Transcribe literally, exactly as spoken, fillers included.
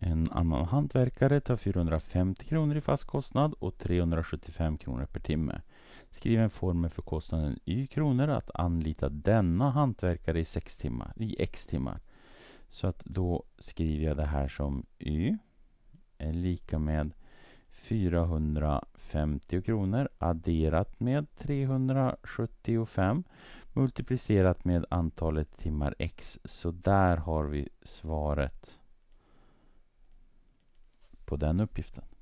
En annan hantverkare tar fyrahundrafemtio kronor i fast kostnad och trehundrasjuttiofem kronor per timme. Skriv en formel för kostnaden y kronor att anlita denna hantverkare i sex timmar, i x timmar. Så att då skriver jag det här som y är lika med fyrahundrafemtio kronor adderat med trehundrasjuttiofem multiplicerat med antalet timmar x. Så där har vi svaret på den uppgiften.